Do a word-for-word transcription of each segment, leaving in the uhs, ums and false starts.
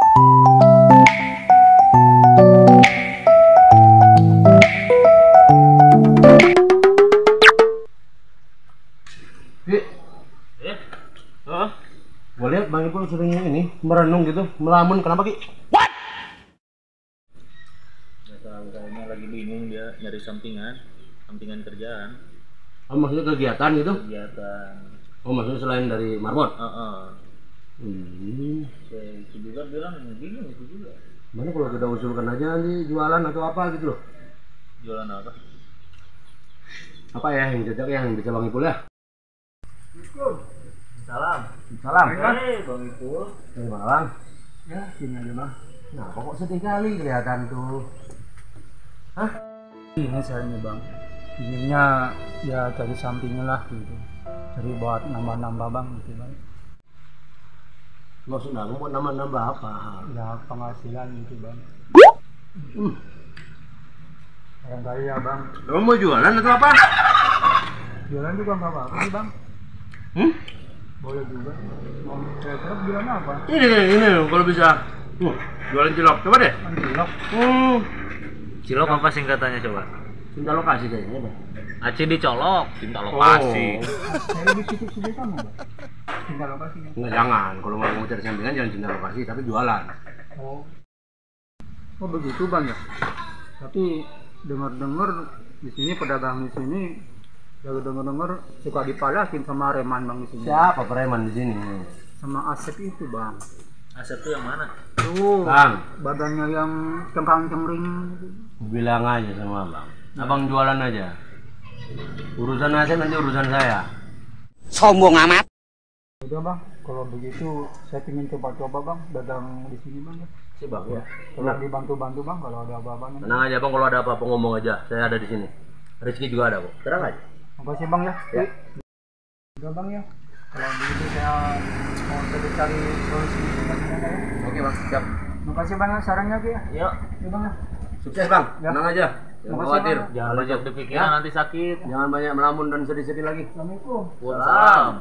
Eh, oh, gue lihat Bang Ipul seringnya ini merenung gitu, melamun. Kenapa Ki? What? Ya tahu, kayaknya lagi bingung dia nyari sampingan, sampingan kerjaan. Oh, maksudnya kegiatan gitu? Kegiatan. Oh, maksudnya selain dari marbot? Uh -uh. Hmm. Saya itu juga bilang bingung itu juga. Mana kalau kita usulkan aja nanti jualan atau apa gitu loh? Jualan apa? Apa ya yang cocok yang bisa Bang Ipul ya? Salam. Salam. Hei, Bang Ipul. Dari mana Bang? Ya, sini aja Bang. Nah, kok sedih kali kelihatan tuh. Hah? Ini saya nih Bang, inginnya ya cari sampingnya lah gitu, cari buat nambah-nambah Bang gitu Bang. Maksudnya mau nambah-nambah apa? Ya penghasilan gitu Bang. Hmm. Yang kaya Bang. Lo mau jualan atau apa? Jualan juga nggak apa-apa sih Bang. Hmm? Boleh juga. Mau kira-kira jualan apa? Ini ini, ini kalau bisa. Uh, jualan cilok. Coba deh. Cilok. Hmm. Cilok apa singkatannya coba? Cinta lokasi kayaknya deh. Aci dicolok, cinta lokasi. Saya lebih sibuk-sibuk kamu Bang. Cinta lokasi. Enggak, jangan. Kalau mau cari sampingan jangan cinta lokasi, tapi jualan. Oh. Oh begitu Bang ya. Tapi dengar-dengar di sini pedagang di sini, kalau dengar-dengar suka dipalakin sama reman Bang di sini. Siapa preman di sini? Sama Asep itu Bang. Asep tuh yang mana? Tuh, Bang, badannya yang cengkang-cengring. bilang aja sama Bang. Abang jualan aja. Urusan Asep nanti urusan saya. Sombong amat. Udah Bang, kalau begitu saya ingin coba-coba Bang dagang di sini Bang ya. Si Bang ya. Tolong dibantu-bantu Bang kalau ada apa-apa nanti. Tenang aja Bang, kalau ada apa-apa ngomong aja. Saya ada di sini. Rezeki juga ada kok. Tenang aja. Makasih Bang ya. Ya. Udah Bang ya. Kalau begitu saya mau coba cari solusi Bang ya. Oke Bang, siap. Makasih Bang ya sarannya Ki ya. Yuk, Ya Bang ya. Sukses Bang. Ya. Tenang aja. Jangan Makasih, khawatir. Bang. jangan banyak dipikirin Ya. nanti sakit. Jangan banyak melamun dan sedih-sedih lagi. Assalamualaikum. Waalaikumsalam.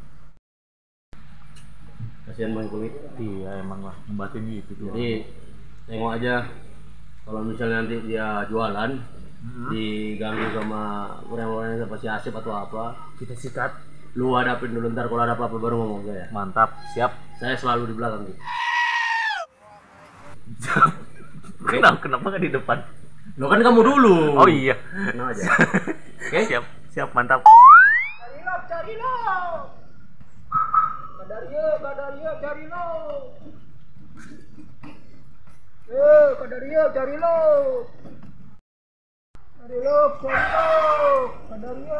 Kasihan Bang Kulit. Iya emang lah, ngebatin gitu tuh. Jadi tengok aja kalau misalnya nanti dia jualan Hmm. diganggu sama orang-orang yang si Asep atau apa, Kita sikat. lu hadapin dulu, ntar kalau ada apa-apa baru ngomong saya. Mantap, siap. Saya selalu di belakang gitu. Kenapa kenapa nggak di depan? Lo kan kamu dulu. Oh iya. Tenang aja. Oke, siap, siap, mantap. Cari lo, cari lo. Kadaria, kadaria, cari lo. Eh, kadaria, cari lo. Cari lo, cari lo. Kadaria.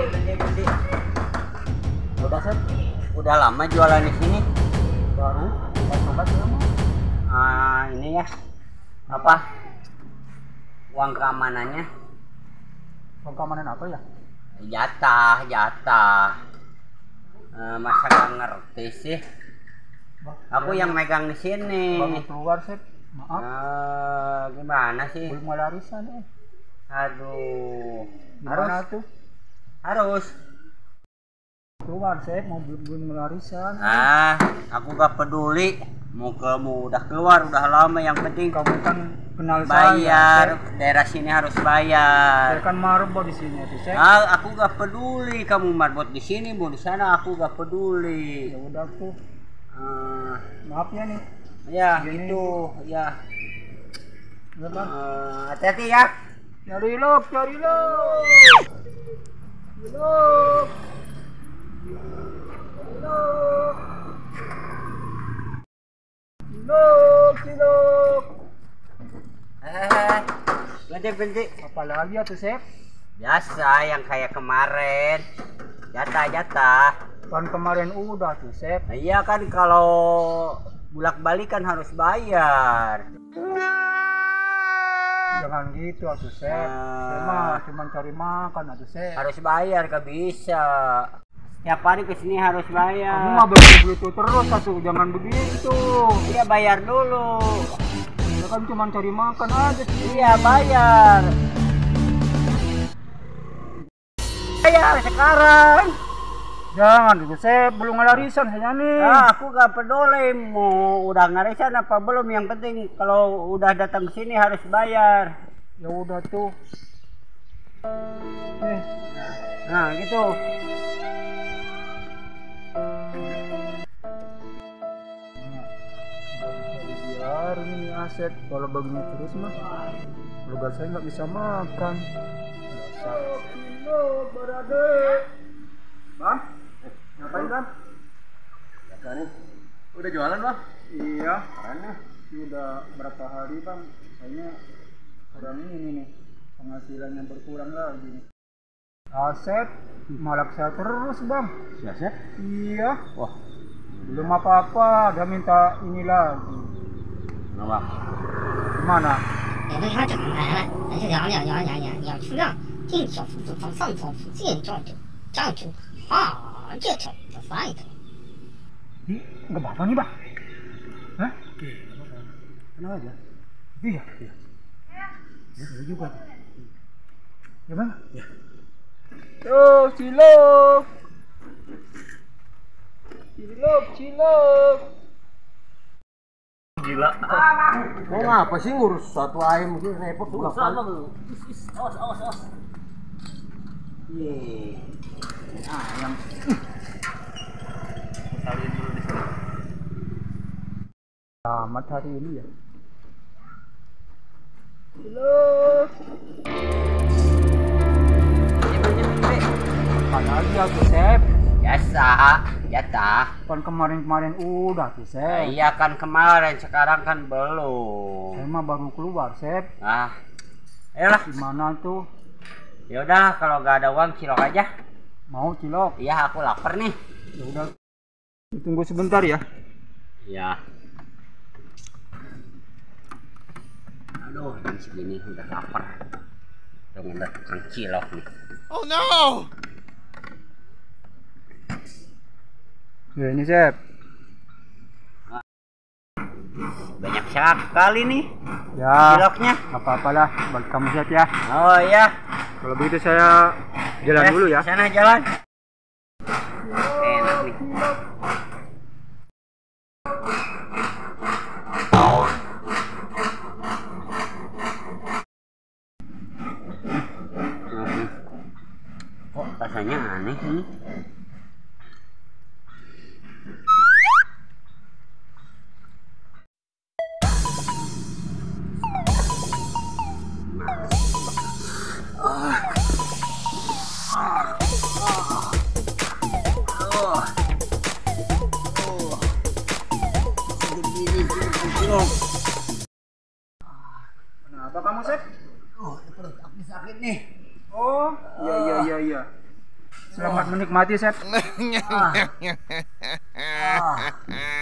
Udah Sep, udah lama jualan di sini. Baru, pas lama. Ah, ini ya, apa? Uang keamanannya? Uang keamanan apa ya? Jatah, jatah. Eh, masa nggak ngerti sih? Aku yang megang di sini. Bang keluar Sep. Maaf, Eh, gimana sih? belum ada arisan eh. Aduh, Gimana harus, tuh? harus. Keluar Sep, mau belum belum ada arisan. Ah, aku gak peduli. Mau kamu udah keluar, udah lama. Yang penting Kamu kan kenal bayar. saya. Sep. Daerah sini harus Saya bayar. kan marbot di sini tuh Sep. Ah, aku gak peduli. Kamu marbot di sini, mau di sana, aku gak peduli. Ya udah tuh. Ah, Maaf ya nih. ya Gini. gitu, ya. Ya Bang. Eh, hati-hati ya. Cari lo, cari lo. Cari lo. Cari lo. Cilok, cilok. Eh, berhenti-berhenti. Apa lagi ya tuh Sep? Biasa yang kayak kemarin. Jatah-jatah. Kan kemarin udah tuh Sep. Nah, iya kan kalau bolak-balik kan harus bayar. Jangan gitu atuh Sep. Ah. Saya mah cuma cari makan atuh Sep. Harus bayar, gak bisa. Setiap hari kesini harus Kamu bayar. mah begitu terus atuh, jangan begitu. Iya bayar dulu. Ya kan cuma cari makan aja sih. Iya bayar. Bayar sekarang. Jangan dulu, saya belum ngelarisan saya nih. Ah, aku gak peduli mau udah ngarisan apa belum, yang penting kalau udah datang ke sini harus bayar. Ya udah tuh. Eh, Nah, gitu. biar ini aset kalau begini terus mah keluarga saya nggak bisa makan. Kilo berade. Bang, ngapain bang? Biasa nih. Udah jualan bang? Iya. Keren nih. Ini udah berapa hari bang? Kayaknya kurang ini nih, penghasilannya berkurang lagi nih. Aset malak saya terus bang. Si Asep? Iya. Wah, Belum apa-apa, dia minta ini lagi. kenapa? Gimana? 也没啥整开了，那就养养养养养养出量，进小幅度放上方附近这样就这样就啊，这条的翻一个。 Ih, nggak apa-apa nih bang? Hah? Kenapa aja? Iya. Ya, boleh juga tuh. Ya bang? Ya. Tuh, cilok. Cilok, cilok. Gila. Mau ngapa sih ngurus satu ayam sih repot juga kan? Awas, awas, awas. Iya. Ayam. Kalian dulu di sini. Selamat hari ini ya. Cilok. Apa lagi aku Sep? Biasa, jatah. Kan kemarin-kemarin udah tuh Nah, Sep. iya kan kemarin, sekarang kan belum. Saya mah baru keluar Sep. Ah, ayolah. Gimana tuh? Ya udah, kalau gak ada uang cilok aja. Mau cilok? Iya, aku lapar nih. Ya udah. Tunggu sebentar ya. Iya. Aduh, jam segini udah lapar. Udah ngedet tukang cilok nih. Ya ini Sep. Banyak sekali nih Ya. ciloknya. Apa-apalah, bagi kamu Sep ya. Oh iya. Kalau begitu saya jalan Eh, dulu ya. Sana jalan. Enak nih. Mhm. Kok rasanya aneh ini? Kenapa kamu Sep? Oh, perut aku sakit nih. Oh, iya iya iya iya. Selamat menikmati Sep. Ah. Ah.